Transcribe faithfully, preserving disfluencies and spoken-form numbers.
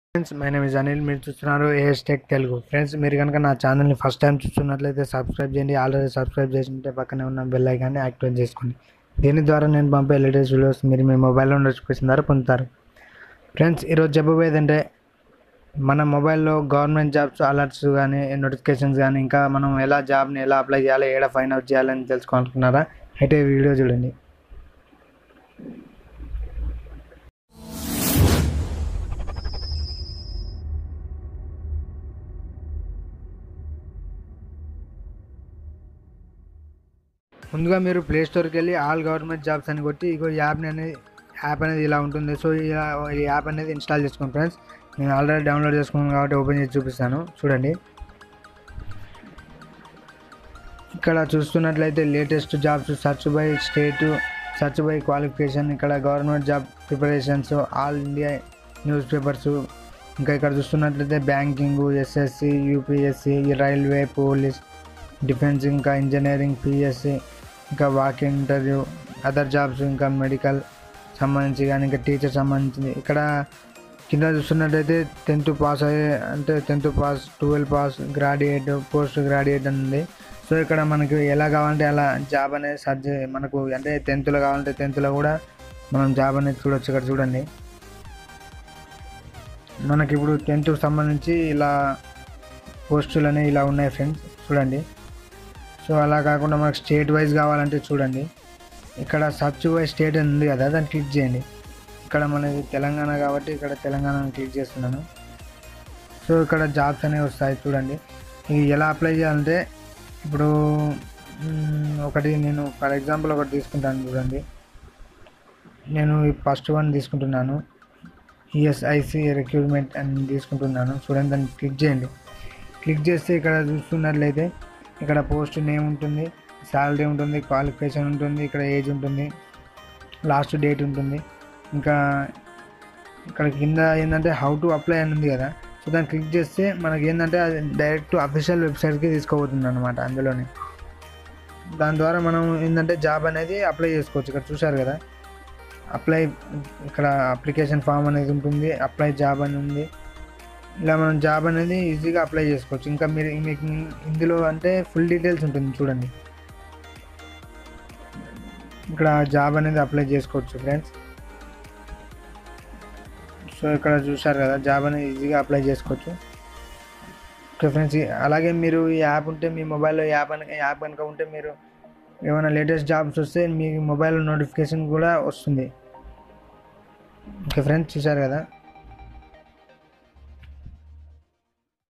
Friends, my name is Anil. మీరు చూస్తున్నారు as tech Telugu. Friends, మీరు కనుక నా ఛానల్ని ఫస్ట్ టైం చూస్తున్నట్లయితే సబ్స్క్రైబ్ చేయండి. ఆల్రెడీ సబ్స్క్రైబ్ చేసింటే పక్కనే ఉన్న బెల్ ఐకాన్ని యాక్టివేట్ చేసుకోండి. దీని ద్వారా నేను పంపే లేటెస్ట్ వీడియోస్ మీరు మీ మొబైల్లో నోటిఫికేషన్ ద్వారా పొందుతారు. ఫ్రెండ్స్, ఈరోజు చెప్పబోయేది అంటే మన మొబైల్లో గవర్నమెంట్ జాబ్స్ అలర్ట్స్ కానీ నోటిఫికేషన్స్ కానీ ఇంకా మనం ఎలా జాబ్ని ఎలా అప్లై చేయాలి, ఏడ ఫైండ్ అవుట్ చేయాలని తెలుసుకోవాలనుకున్నారా? అయితే వీడియో చూడండి. ముందుగా మీరు ప్లే స్టోర్కి వెళ్ళి ఆల్ గవర్నమెంట్ జాబ్స్ అని కొట్టి ఇగో యాప్ని అనేది యాప్ అనేది ఇలా ఉంటుంది. సో ఇలా ఈ యాప్ అనేది ఇన్స్టాల్ చేసుకోండి. ఫ్రెండ్స్, నేను ఆల్రెడీ డౌన్లోడ్ చేసుకున్నాను కాబట్టి ఓపెన్ చేసి చూపిస్తాను. చూడండి, ఇక్కడ చూస్తున్నట్లయితే latest jobs, search by state, search by qualification, ఇక్కడ government job preparations, all India news papers, ఇంకా ఇక్కడ చూస్తున్నట్లయితే banking, SSC, UPSC, railway, police, defence, ఇంకా ఇంజనీరింగ్, పిఎస్సి, ఇంకా వాక్ ఇంటర్వ్యూ, అదర్ జాబ్స్, ఇంకా మెడికల్ సంబంధించి కానీ ఇంకా టీచర్ సంబంధించింది. ఇక్కడ కింద చూస్తున్నట్టయితే టెన్త్ పాస్ అయ్యే అంటే tenth pass, twelve pass, graduate, post graduate అని ఉంది. సో ఇక్కడ మనకి ఎలా కావాలంటే అలా జాబ్ అనేది సర్చ్ మనకు అంటే టెన్త్లో కావాలంటే టెన్త్లో కూడా మనం జాబ్ అనేది చూడొచ్చు. ఇక్కడ చూడండి, మనకి ఇప్పుడు టెన్త్కి సంబంధించి ఇలా పోస్టులు అనేవి ఇలా ఉన్నాయి. ఫ్రెండ్స్ చూడండి. సో అలా కాకుండా మనకు స్టేట్ వైజ్ కావాలంటే చూడండి, ఇక్కడ సర్చ్ బై స్టేట్ అని ఉంది కదా, దాన్ని క్లిక్ చేయండి. ఇక్కడ మనది తెలంగాణ కాబట్టి ఇక్కడ తెలంగాణని క్లిక్ చేస్తున్నాను. సో ఇక్కడ జాబ్స్ అనేవి వస్తాయి. చూడండి, ఇది ఎలా అప్లై చేయాలంటే ఇప్పుడు ఒకటి నేను ఫర్ ఎగ్జాంపుల్ ఒకటి తీసుకుంటాను. చూడండి, నేను ఫస్ట్ వన్ తీసుకుంటున్నాను, ఈఎస్ఐసి రిక్రూట్మెంట్ అని తీసుకుంటున్నాను. చూడండి, దాన్ని క్లిక్ చేయండి. క్లిక్ చేస్తే ఇక్కడ చూస్తున్నట్లయితే ఇక్కడ పోస్ట్ నేమ్ ఉంటుంది, శాలరీ ఉంటుంది, క్వాలిఫికేషన్ ఉంటుంది, ఇక్కడ ఏజ్ ఉంటుంది, లాస్ట్ డేట్ ఉంటుంది. ఇంకా ఇక్కడ కింద ఏంటంటే హౌ టు అప్లై అని ఉంది కదా, సో దాన్ని క్లిక్ చేస్తే మనకి ఏంటంటే అది డైరెక్ట్ అఫీషియల్ వెబ్సైట్కి తీసుకోబోతుంది అనమాట. అందులోనే దాని ద్వారా మనం ఏంటంటే జాబ్ అనేది అప్లై చేసుకోవచ్చు. ఇక్కడ చూశారు కదా, అప్లై, ఇక్కడ అప్లికేషన్ ఫామ్ అనేది ఉంటుంది, అప్లై జాబ్ అని ఉంది. ఇలా మనం జాబ్ అనేది ఈజీగా అప్లై చేసుకోవచ్చు. ఇంకా మీరు మీకు ఇందులో అంటే ఫుల్ డీటెయిల్స్ ఉంటుంది. చూడండి, ఇక్కడ జాబ్ అనేది అప్లై చేసుకోవచ్చు. ఫ్రెండ్స్, సో ఇక్కడ చూసారు కదా, జాబ్ అనేది ఈజీగా అప్లై చేసుకోవచ్చు. ఓకే ఫ్రెండ్స్, అలాగే మీరు ఈ యాప్ ఉంటే మీ మొబైల్లో యాప్ అని యాప్ కనుక ఉంటే మీరు ఏమైనా లేటెస్ట్ జాబ్స్ వస్తే మీ మొబైల్ నోటిఫికేషన్ కూడా వస్తుంది. ఓకే ఫ్రెండ్స్, చూసారు కదా.